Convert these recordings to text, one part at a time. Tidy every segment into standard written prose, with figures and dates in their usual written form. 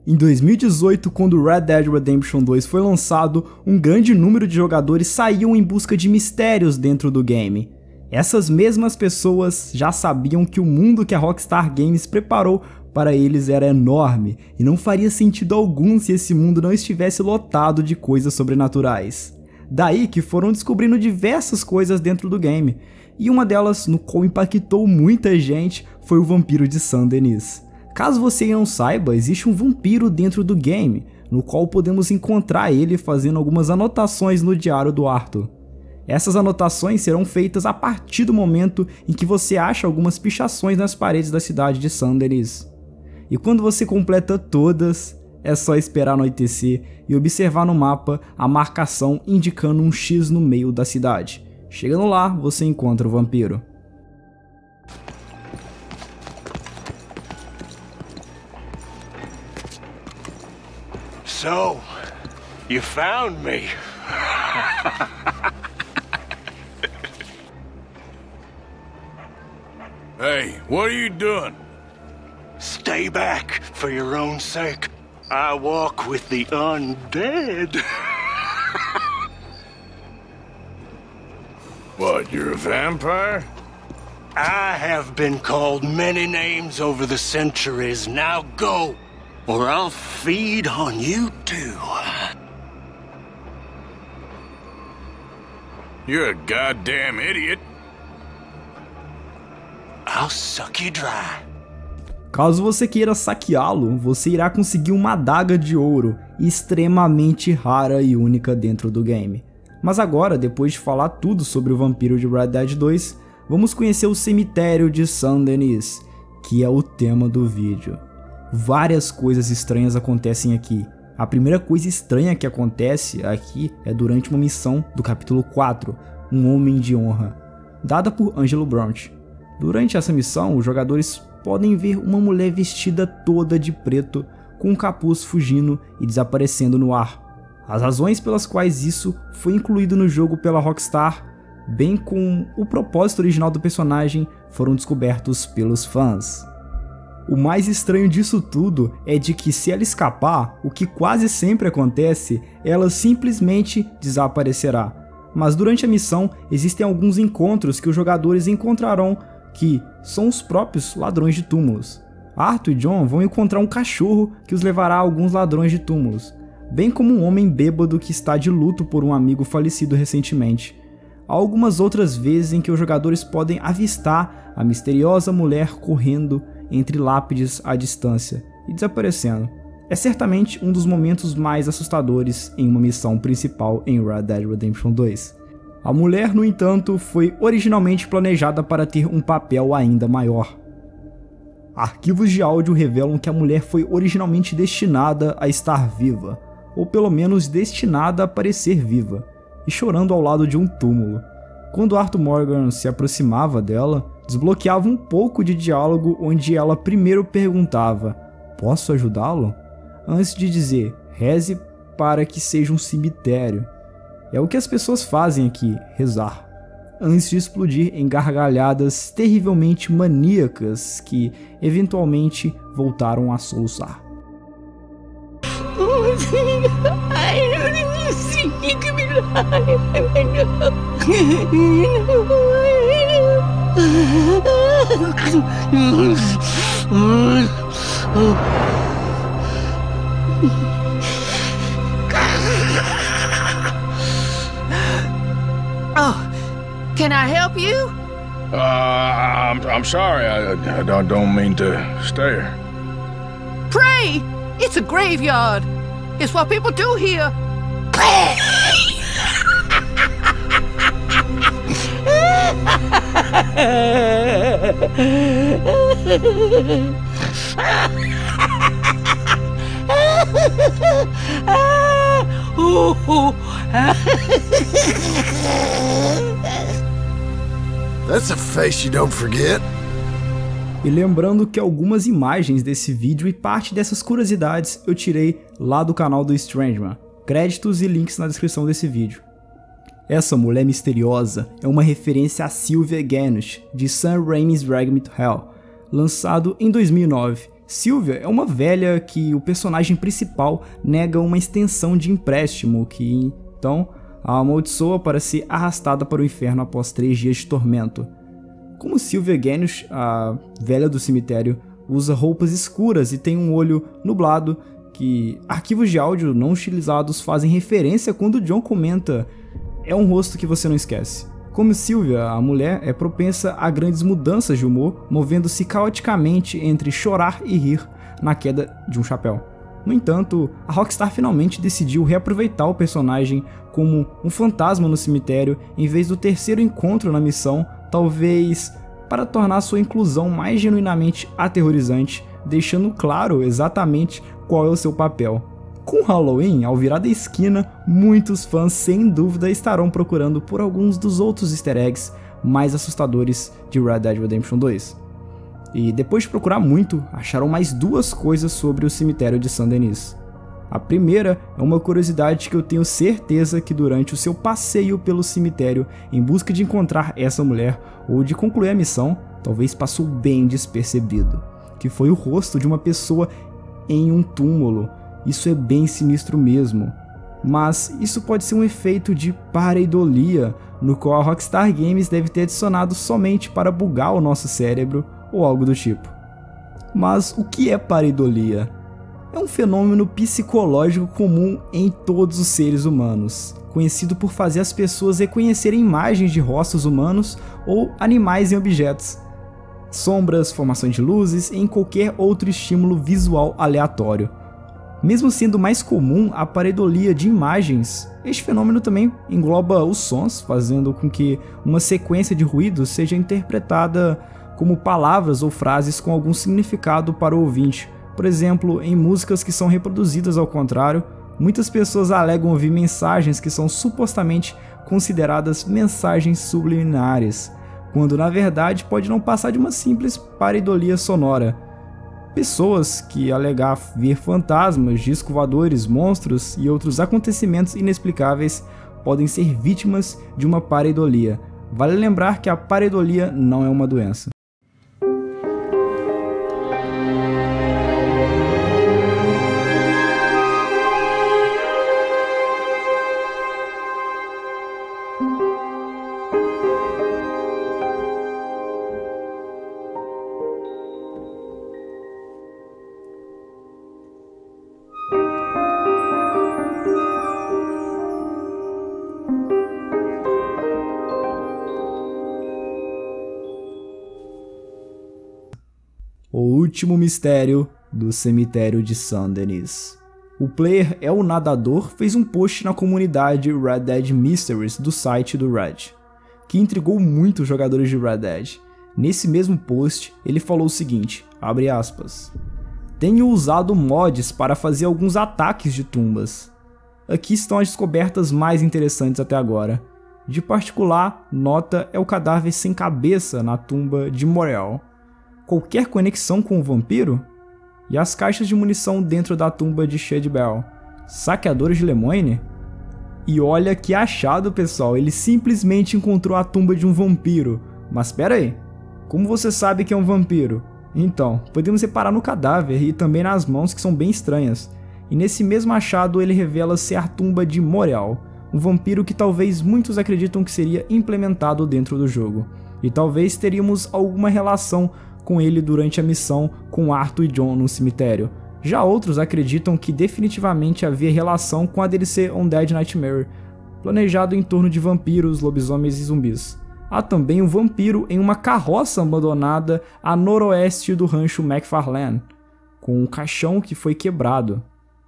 Em 2018, quando Red Dead Redemption 2 foi lançado, um grande número de jogadores saíam em busca de mistérios dentro do game. Essas mesmas pessoas já sabiam que o mundo que a Rockstar Games preparou para eles era enorme, e não faria sentido algum se esse mundo não estivesse lotado de coisas sobrenaturais. Daí que foram descobrindo diversas coisas dentro do game, e uma delas, no qual impactou muita gente, foi o vampiro de Saint-Denis. Caso você não saiba, existe um vampiro dentro do game, no qual podemos encontrar ele fazendo algumas anotações no diário do Arthur. Essas anotações serão feitas a partir do momento em que você acha algumas pichações nas paredes da cidade de Saint-Denis. E quando você completa todas, é só esperar anoitecer e observar no mapa a marcação indicando um X no meio da cidade. Chegando lá, você encontra o vampiro. So, you found me. Hey, what are you doing? Stay back for your own sake. I walk with the undead. What, you're a vampire? I have been called many names over the centuries. Now go, or I'll feed on you too. You're a goddamn idiot. I'll suck you dry. Caso você queira saqueá-lo, você irá conseguir uma adaga de ouro, extremamente rara e única dentro do game. Mas agora, depois de falar tudo sobre o vampiro de Red Dead 2, vamos conhecer o cemitério de Saint-Denis, que é o tema do vídeo. Várias coisas estranhas acontecem aqui. A primeira coisa estranha que acontece aqui é durante uma missão do capítulo 4, Um Homem de Honra, dada por Angelo Bront. Durante essa missão, os jogadores podem ver uma mulher vestida toda de preto, com um capuz fugindo e desaparecendo no ar. As razões pelas quais isso foi incluído no jogo pela Rockstar, bem como o propósito original do personagem, foram descobertos pelos fãs. O mais estranho disso tudo é de que se ela escapar, o que quase sempre acontece, ela simplesmente desaparecerá. Mas durante a missão, existem alguns encontros que os jogadores encontrarão que são os próprios ladrões de túmulos. Arthur e John vão encontrar um cachorro que os levará a alguns ladrões de túmulos, bem como um homem bêbado que está de luto por um amigo falecido recentemente. Há algumas outras vezes em que os jogadores podem avistar a misteriosa mulher correndo entre lápides à distância e desaparecendo. É certamente um dos momentos mais assustadores em uma missão principal em Red Dead Redemption 2. A mulher, no entanto, foi originalmente planejada para ter um papel ainda maior. Arquivos de áudio revelam que a mulher foi originalmente destinada a estar viva, ou pelo menos destinada a parecer viva, e chorando ao lado de um túmulo. Quando Arthur Morgan se aproximava dela, desbloqueava um pouco de diálogo onde ela primeiro perguntava: "Posso ajudá-lo?", antes de dizer: "Reze para que seja um cemitério". É o que as pessoas fazem aqui, rezar, antes de explodir em gargalhadas terrivelmente maníacas que eventualmente voltaram a soluçar. Oh, can I help you? I'm sorry. I don't mean to stare. Pray! It's a graveyard. It's what people do here. That's a face you don't forget. E lembrando que algumas imagens desse vídeo e parte dessas curiosidades eu tirei lá do canal do Strangeman. Créditos e links na descrição desse vídeo. Essa mulher misteriosa é uma referência a Sylvia Ganush, de Sam Raimi's Drag Me to Hell, lançado em 2009. Sylvia é uma velha que o personagem principal nega uma extensão de empréstimo que, então, a amaldiçoa para ser arrastada para o inferno após 3 dias de tormento. Como Sylvia Ganesh, a velha do cemitério, usa roupas escuras e tem um olho nublado, que arquivos de áudio não utilizados fazem referência quando John comenta "é um rosto que você não esquece". Como Sylvia, a mulher é propensa a grandes mudanças de humor, movendo-se caoticamente entre chorar e rir na queda de um chapéu. No entanto, a Rockstar finalmente decidiu reaproveitar o personagem como um fantasma no cemitério em vez do terceiro encontro na missão, talvez para tornar sua inclusão mais genuinamente aterrorizante, deixando claro exatamente qual é o seu papel. Com Halloween, ao virar da esquina, muitos fãs sem dúvida estarão procurando por alguns dos outros easter eggs mais assustadores de Red Dead Redemption 2. E depois de procurar muito, acharam mais 2 coisas sobre o cemitério de Saint-Denis. A primeira é uma curiosidade que eu tenho certeza que durante o seu passeio pelo cemitério em busca de encontrar essa mulher ou de concluir a missão, talvez passou bem despercebido, que foi o rosto de uma pessoa em um túmulo. Isso é bem sinistro mesmo, mas isso pode ser um efeito de pareidolia, no qual a Rockstar Games deve ter adicionado somente para bugar o nosso cérebro ou algo do tipo. Mas o que é pareidolia? É um fenômeno psicológico comum em todos os seres humanos, conhecido por fazer as pessoas reconhecerem imagens de rostos humanos ou animais em objetos, sombras, formações de luzes e em qualquer outro estímulo visual aleatório. Mesmo sendo mais comum a pareidolia de imagens, este fenômeno também engloba os sons, fazendo com que uma sequência de ruídos seja interpretada como palavras ou frases com algum significado para o ouvinte. Por exemplo, em músicas que são reproduzidas ao contrário, muitas pessoas alegam ouvir mensagens que são supostamente consideradas mensagens subliminares, quando na verdade pode não passar de uma simples pareidolia sonora. Pessoas que alegar ver fantasmas, discos voadores, monstros e outros acontecimentos inexplicáveis podem ser vítimas de uma pareidolia. Vale lembrar que a pareidolia não é uma doença. O último mistério do cemitério de Saint-Denis. O player El Nadador fez um post na comunidade Red Dead Mysteries do site do Red, que intrigou muitos jogadores de Red Dead. Nesse mesmo post, ele falou o seguinte, abre aspas, "Tenho usado mods para fazer alguns ataques de tumbas. Aqui estão as descobertas mais interessantes até agora. De particular, nota é o cadáver sem cabeça na tumba de Morel. Qualquer conexão com o vampiro? E as caixas de munição dentro da tumba de Shadbell? Saqueadores de Lemoyne? E olha que achado, pessoal, ele simplesmente encontrou a tumba de um vampiro. Mas pera aí, como você sabe que é um vampiro? Então, podemos reparar no cadáver e também nas mãos que são bem estranhas. E nesse mesmo achado ele revela ser a tumba de Morel, um vampiro que talvez muitos acreditam que seria implementado dentro do jogo. E talvez teríamos alguma relação com ele durante a missão com Arthur e John no cemitério. Já outros acreditam que definitivamente havia relação com a DLC Undead Nightmare, planejado em torno de vampiros, lobisomens e zumbis. Há também um vampiro em uma carroça abandonada a noroeste do rancho McFarlane, com um caixão que foi quebrado.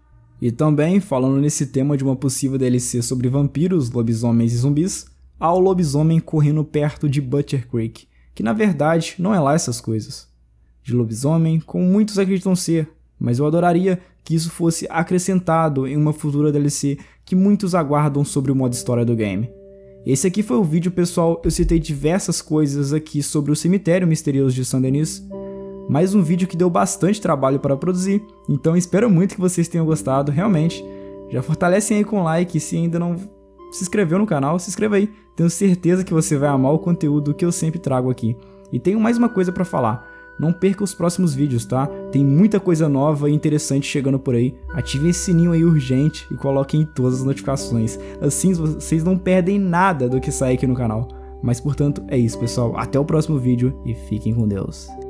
E também, falando nesse tema de uma possível DLC sobre vampiros, lobisomens e zumbis, há o lobisomem correndo perto de Butcher Creek, que na verdade não é lá essas coisas. De lobisomem, como muitos acreditam ser, mas eu adoraria que isso fosse acrescentado em uma futura DLC que muitos aguardam sobre o modo história do game. Esse aqui foi o vídeo, pessoal, eu citei diversas coisas aqui sobre o cemitério misterioso de Saint-Denis, mais um vídeo que deu bastante trabalho para produzir, então espero muito que vocês tenham gostado, realmente. Já fortalecem aí com o like, e se ainda não se inscreveu no canal, se inscreva aí, tenho certeza que você vai amar o conteúdo que eu sempre trago aqui. E tenho mais uma coisa para falar, não perca os próximos vídeos, tá? Tem muita coisa nova e interessante chegando por aí. Ativem esse sininho aí urgente e coloquem todas as notificações. Assim vocês não perdem nada do que sai aqui no canal. Mas portanto é isso, pessoal. Até o próximo vídeo e fiquem com Deus.